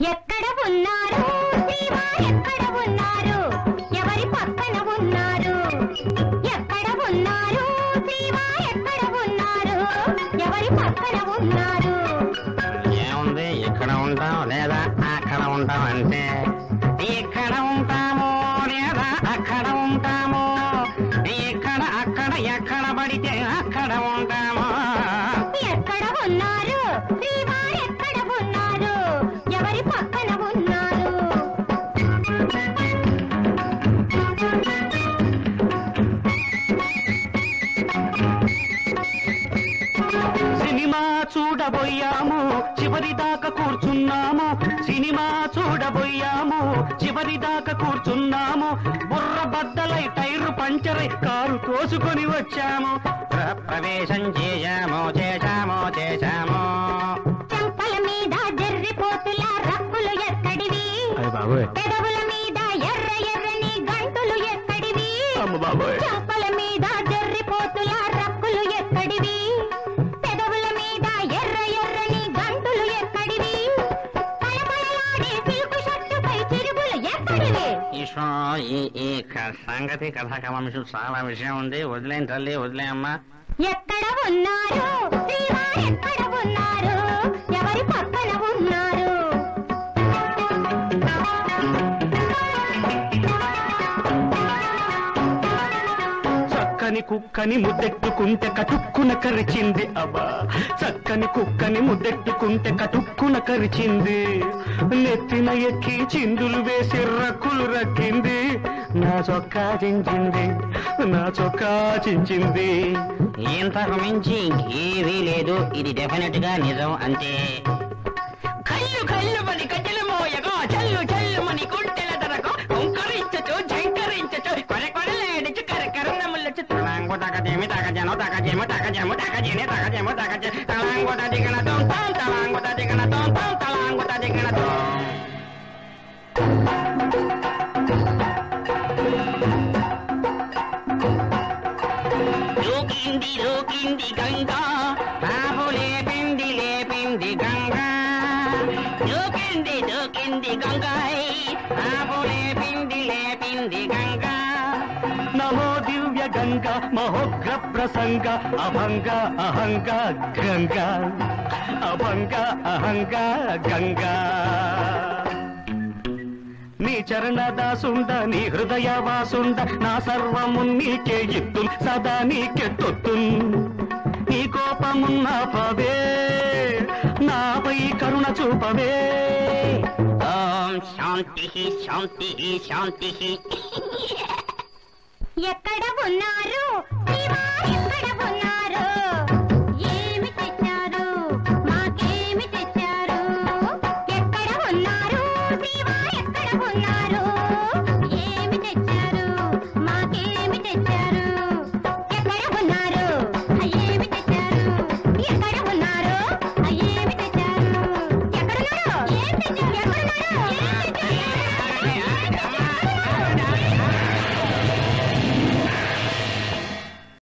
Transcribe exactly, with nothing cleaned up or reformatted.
ఎక్కడ ఉన్నారు శ్రీవారు ఎక్కడ ఉన్నారు ఎవరి పక్కన ఉన్నారు ఎక్కడ ఉన్నారు శ్రీవారు ఎక్కడ ఉన్నారు ఎవరి పక్కన ఉన్నారు ఏముంది ఇక్కడ ఉంటాం లేదా అక్కడ ఉంటాం అంటే ఇక్కడ ఉంటాము లేదా అక్కడ ఉంటాము ఇక్కడ అక్కడ ఎక్కడ పడితే అక్కడ ఉంటాము ఎక్కడ ఉన్నారు శ్రీవారు ఎక్కడ ఉన్నారు ఎవరి పక్కన ఉన్నారు సినిమా చూడబోయాము చివరి దాకా కూర్చున్నాము సినిమా చూడబోయాము చివరి దాకా కూర్చున్నాము బుర్ర బద్దలై టైరు పంచరై కారు తోసుకొని వచ్చాము ప్రవేశం చేశాము చేశాము చేశాము చెంపల మీద జర్రిపోతుల రక్కులు ఎక్కడివి పెదవుల మీద ఎర్ర ఎర్రని గంటులు ఎక్కడివి చెంపల మీద జర్రిపోతుల రక్కులు ఎక్కడివి పెదవుల మీద ఎర్ర ఎర్రని గంటులు ఎక్కడివి కళకళలాడే సిల్కు షర్టుపై చిరుగులు ఎక్కడివి ఈశ్వ ఈ ఈ సంగతి కథ కమర్షం చాలా విషయం ఉంది వదిలేం తల్లి వదిలేయమ్మా ఎక్కడ ఉన్నారు శ్రీవారు ఎక్కడ ఉన్నారు ఎవరి పక్కన ఉన్నారు చక్కని కుక్కని ముద్దెట్టుకుంటే కటుక్కున కరిచింది అబ్బా చక్కని కుక్కని ముద్దెట్టుకుంటే కటుక్కున కరిచింది నెత్తిన ఎక్కి చిందులు వేసి రక్కులు రక్కింది నా చొక్కా చించింది నా చొక్కా చించింది ఇంతకు మించి ఇంకేమీ లేదు ఇది డెఫినెట్ గా నిజం అంతే కళ్ళు కళ్ళు మని కట్టెలు మోయగా చల్లు చల్లు మని గుంటెల ధరకు కుంకరించచ్చు జంకరించచ్చు కొర కొరలేడుచు కరకరణములచ్చు తలాంగు తగజేమి తగజను తగజేము తగజేము తగజేని తగజేము తగజే తలాంగు తదిగన తోం తాం తలాంగు తదిగన తోం తాం తలాంగు తదిగన తోం దూకింది దూకింది గంగా బాబు లేపింది లేపింది గంగా దూకింది దూకింది గంగాయ్ బాబు లేపింది లేపింది గంగా నమో దివ్య గంగ మహోగ్ర ప్రసంగ అభంగ అహంగ గంగా అభంగ అహంగ గంగా నీ చరణ దాసుండ నీ హృదయ వాసుండ నా సర్వము నీకే ఇత్తు సదా నీకెట్టొత్తు నీ కోపమున్న పవే నాపై కరుణ చూపవే ఓం శాంతి శాంతి శాంతి ఎక్కడ ఉన్నారు